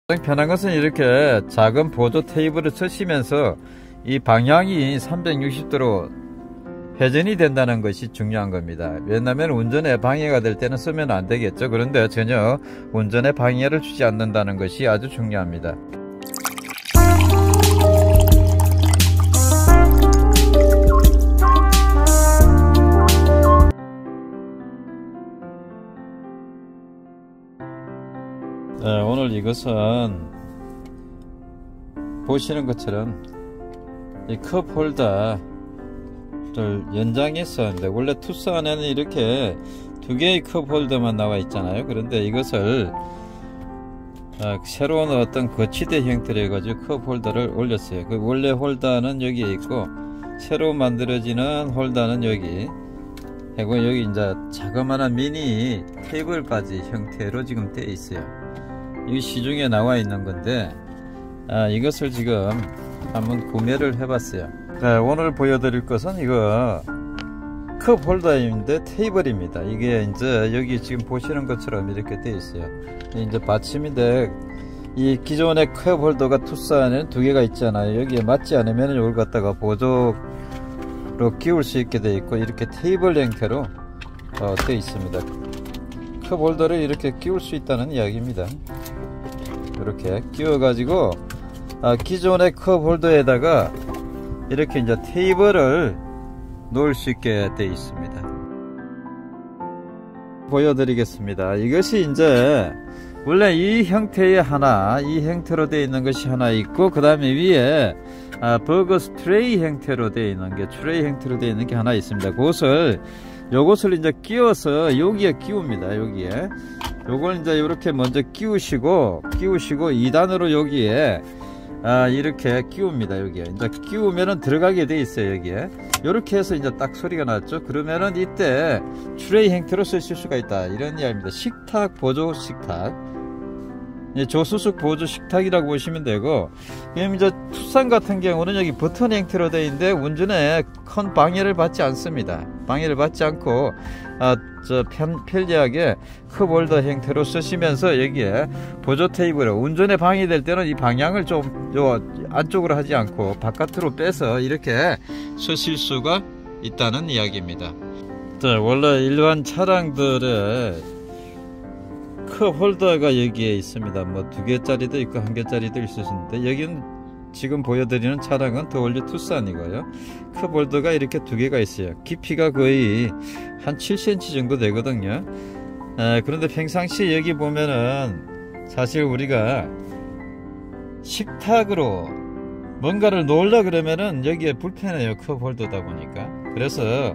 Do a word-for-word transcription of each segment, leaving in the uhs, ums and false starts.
가장 편한 것은 이렇게 작은 보조 테이블을 쓰시면서 이 방향이 삼백육십 도로 회전이 된다는 것이 중요한 겁니다. 왜냐하면 운전에 방해가 될 때는 쓰면 안 되겠죠. 그런데 전혀 운전에 방해를 주지 않는다는 것이 아주 중요합니다. 네, 오늘 이것은 보시는 것처럼 이 컵 홀더를 연장했었는데, 원래 투싼에는 이렇게 두 개의 컵 홀더만 나와 있잖아요. 그런데 이것을 어, 새로운 어떤 거치대 형태로 해가지고 컵 홀더를 올렸어요. 그 원래 홀더는 여기에 있고 새로 만들어지는 홀더는 여기 하고, 여기 이제 자그마한 미니 테이블까지 형태로 지금 되어 있어요. 이 시중에 나와 있는 건데, 아, 이것을 지금 한번 구매를 해봤어요. 네, 오늘 보여드릴 것은 이거 컵 홀더인데 테이블입니다. 이게 이제 여기 지금 보시는 것처럼 이렇게 되어 있어요. 이제 받침인데, 이 기존의 컵 홀더가 투싼에는 두 개가 있잖아요. 여기에 맞지 않으면 이걸 갖다가 보조로 끼울 수 있게 되어 있고, 이렇게 테이블 형태로 어, 되어 있습니다. 컵 홀더를 이렇게 끼울 수 있다는 이야기입니다. 이렇게 끼워 가지고 아, 기존의 컵 홀더에다가 이렇게 이제 테이블을 놓을 수 있게 되어 있습니다. 보여드리겠습니다. 이것이 이제 원래 이 형태의 하나, 이 형태로 되어 있는 것이 하나 있고, 그 다음에 위에 아, 버거 트레이 형태로 되어 있는 게, 트레이 형태로 되어 있는 게 하나 있습니다. 그것을 요것을 이제 끼워서 여기에 끼웁니다. 여기에 요걸 이제 이렇게 먼저 끼우시고 끼우시고 이 단으로 여기에 아, 이렇게 끼웁니다. 여기에 이제 끼우면은 들어가게 돼 있어요. 여기에 이렇게 해서 이제 딱 소리가 났죠. 그러면은 이때 트레이 형태로 쓰실 수가 있다, 이런 이야기입니다. 식탁 보조 식탁, 조수석 보조 식탁이라고 보시면 되고, 그럼 이제 투싼 같은 경우는 여기 버튼 형태로 되어 있는데 운전에 큰 방해를 받지 않습니다. 방해를 받지 않고 아, 저 편, 편리하게 컵 홀더 형태로 쓰시면서 여기에 보조 테이블을, 운전에 방해될 때는 이 방향을 좀 요 안쪽으로 하지 않고 바깥으로 빼서 이렇게 쓰실 수가 있다는 이야기입니다. 자, 원래 일반 차량들의 컵 홀더가 여기에 있습니다. 뭐 두 개짜리도 있고 한 개짜리도 있을 수 있는데, 여기는 지금 보여드리는 차량은 더올리 투싼이고요. 컵 홀더가 이렇게 두 개가 있어요. 깊이가 거의 한 칠 센티미터 정도 되거든요. 아, 그런데 평상시 여기 보면은 사실 우리가 식탁으로 뭔가를 놓으려 그러면은 여기에 불편해요. 컵 홀더다 보니까. 그래서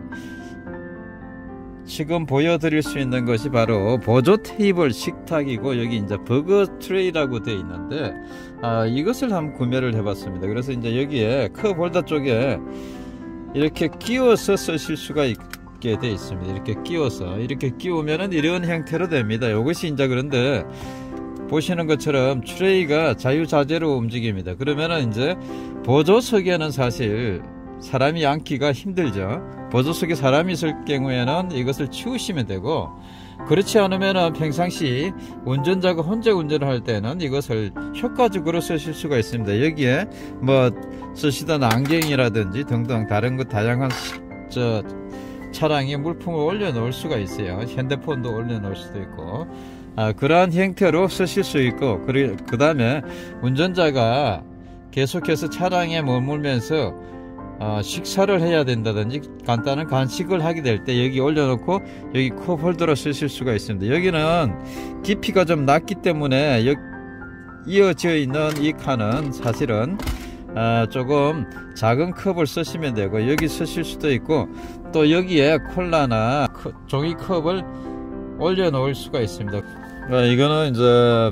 지금 보여드릴 수 있는 것이 바로 보조 테이블 식탁이고, 여기 이제 버거 트레이라고 되어 있는데, 아, 이것을 한번 구매를 해봤습니다. 그래서 이제 여기에 컵 홀더 쪽에 이렇게 끼워서 쓰실 수가 있게 되어 있습니다. 이렇게 끼워서 이렇게 끼우면은 이런 형태로 됩니다. 이것이 이제, 그런데 보시는 것처럼 트레이가 자유자재로 움직입니다. 그러면은 이제 보조석에는 사실 사람이 앉기가 힘들죠. 보조석에 사람이 있을 경우에는 이것을 치우시면 되고, 그렇지 않으면 평상시 운전자가 혼자 운전을 할 때는 이것을 효과적으로 쓰실 수가 있습니다. 여기에 뭐 쓰시던 안경이라든지 등등 다른 것 다양한 저 차량에 물품을 올려 놓을 수가 있어요. 핸드폰도 올려 놓을 수도 있고, 아, 그러한 형태로 쓰실 수 있고, 그 다음에 운전자가 계속해서 차량에 머물면서 어, 식사를 해야 된다든지 간단한 간식을 하게 될 때 여기 올려놓고 여기 컵 홀더로 쓰실 수가 있습니다. 여기는 깊이가 좀 낮기 때문에 여, 이어져 있는 이 칸은 사실은 어, 조금 작은 컵을 쓰시면 되고, 여기 쓰실 수도 있고, 또 여기에 콜라나 종이컵을 올려 놓을 수가 있습니다. 어, 이거는 이제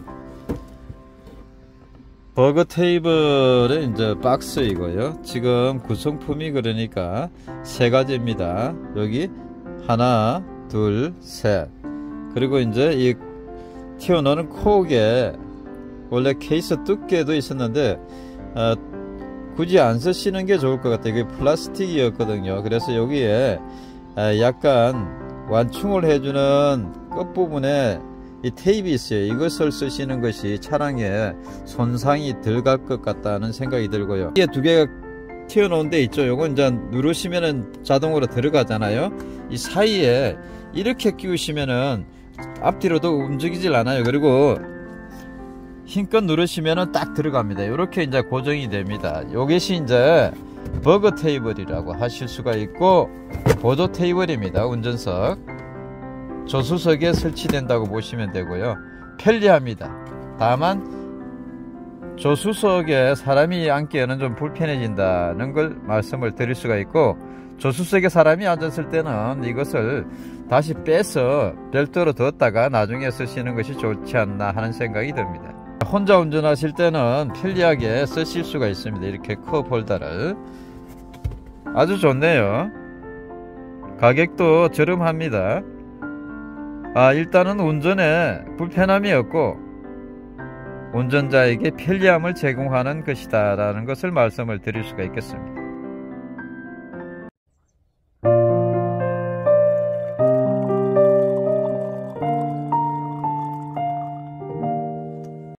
버거 테이블의 이제 박스이고요. 지금 구성품이 그러니까 세 가지입니다. 여기 하나, 둘, 셋. 그리고 이제 이 튀어나오는 콕에 원래 케이스 두께도 있었는데 어, 굳이 안 쓰시는 게 좋을 것 같아요. 이게 플라스틱이었거든요. 그래서 여기에 어, 약간 완충을 해주는 끝부분에 이 테이프 있어요. 이것을 쓰시는 것이 차량에 손상이 덜 갈 것 같다는 생각이 들고요. 이게 두 개가 튀어나온 데 있죠. 요건 이제 누르시면은 자동으로 들어가잖아요. 이 사이에 이렇게 끼우시면은 앞뒤로도 움직이질 않아요. 그리고 힘껏 누르시면은 딱 들어갑니다. 이렇게 이제 고정이 됩니다. 요것이 이제 버거 테이블이라고 하실 수가 있고, 보조 테이블입니다. 운전석 조수석에 설치된다고 보시면 되고요. 편리합니다. 다만 조수석에 사람이 앉기에는 좀 불편해진다는 걸 말씀을 드릴 수가 있고, 조수석에 사람이 앉았을 때는 이것을 다시 빼서 별도로 뒀다가 나중에 쓰시는 것이 좋지 않나 하는 생각이 듭니다. 혼자 운전하실 때는 편리하게 쓰실 수가 있습니다. 이렇게 컵 홀더를. 아주 좋네요. 가격도 저렴합니다. 아, 일단은 운전에 불편함이 없고 운전자에게 편리함을 제공하는 것이다 라는 것을 말씀을 드릴 수가 있겠습니다.